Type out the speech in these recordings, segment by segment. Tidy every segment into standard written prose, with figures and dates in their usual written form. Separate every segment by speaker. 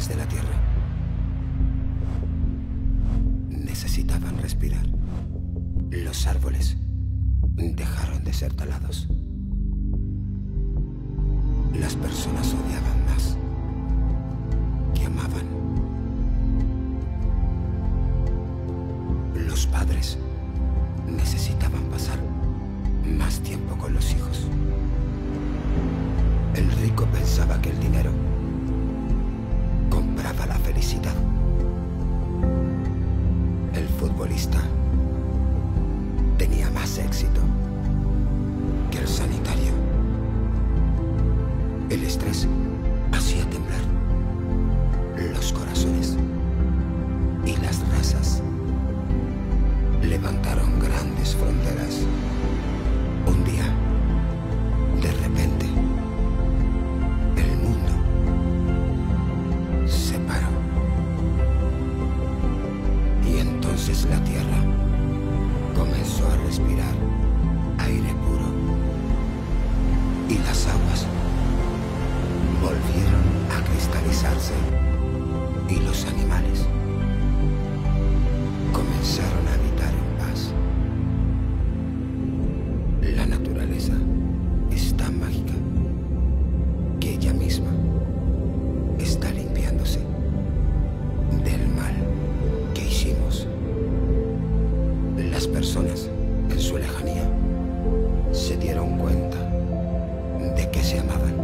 Speaker 1: habitantes de la Tierra necesitaban respirar. Los árboles dejaron de ser talados. Las personas odiaban más que amaban. Los padres necesitaban pasar más tiempo con los hijos. El rico pensaba que el dinero compraba la felicidad. El futbolista tenía más éxito que el sanitario. El estrés hacía temblar los corazones y las razas levantaron grandes fronteras. Un día, de repente, el mundo se paró. Y entonces la Tierra comenzó a respirar aire puro. Y las aguas volvieron a cristalizarse. Y los animales comenzaron a habitar en paz. La naturaleza es tan mágica que ella misma está limpiándose del mal que hicimos. Las personas en su lejanía se dieron cuenta de que se amaban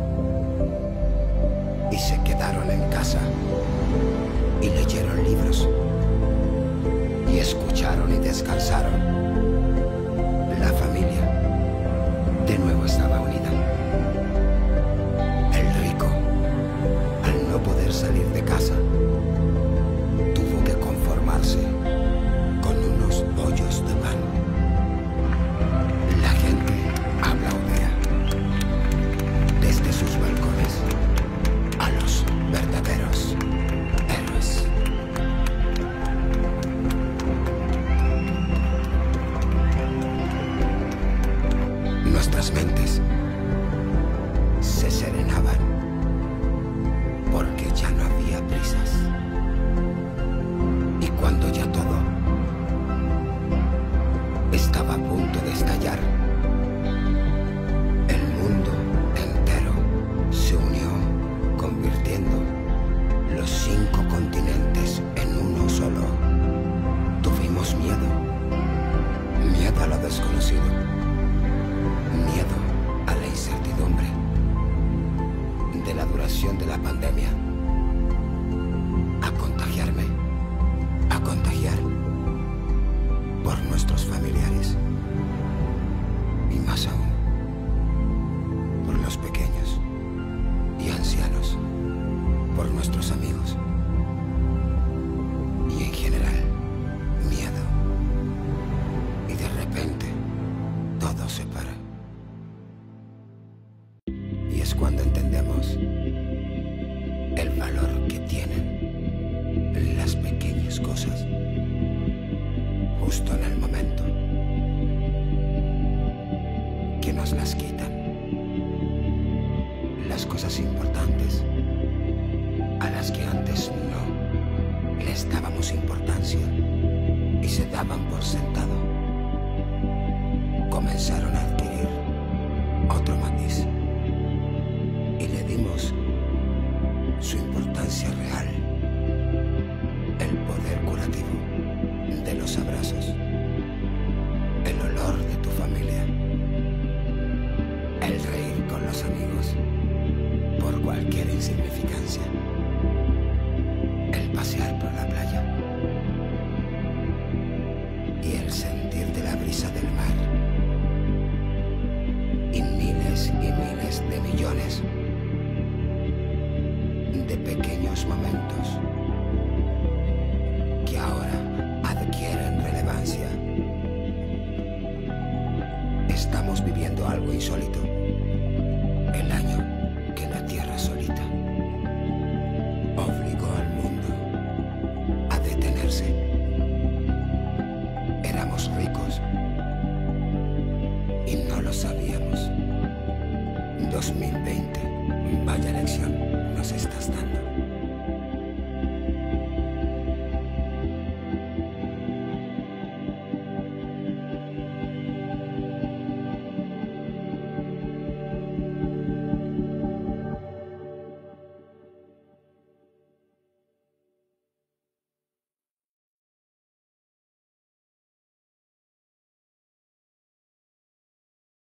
Speaker 1: y se quedaron en casa y leyeron libros y escucharon y descansaron. La familia de nuevo estaba unida. El rico, al no poder salir de casa, tuvo que conformarse con unos bollos de pan. La gente aplaudía desde sus balcones a los verdaderos héroes. Nuestras mentes se serenaban porque ya no había prisas. Y cuando ya todo estaba a punto de estallar, el mundo entero se unió, convirtiendo los 5 continentes en uno solo. Tuvimos miedo, miedo a lo desconocido, miedo a la incertidumbre de la duración de la pandemia, a contagiarme, a contagiar por nuestros familiares y más aún por los pequeños y ancianos, por nuestros amigos y en general miedo. Y de repente todo se para. Y es cuando entendemos el valor que tienen las pequeñas cosas, justo en el momento que nos las quitan. Las cosas importantes a las que antes no les dábamos importancia y se daban por sentado, comenzaron a adquirir otro matiz y le dimos su importancia real. El poder curativo de los abrazos, el olor de tu familia, el reír con los amigos por cualquier insignificancia, el pasear por la playa y el sentir de la brisa del mar y miles de millones de pequeños momentos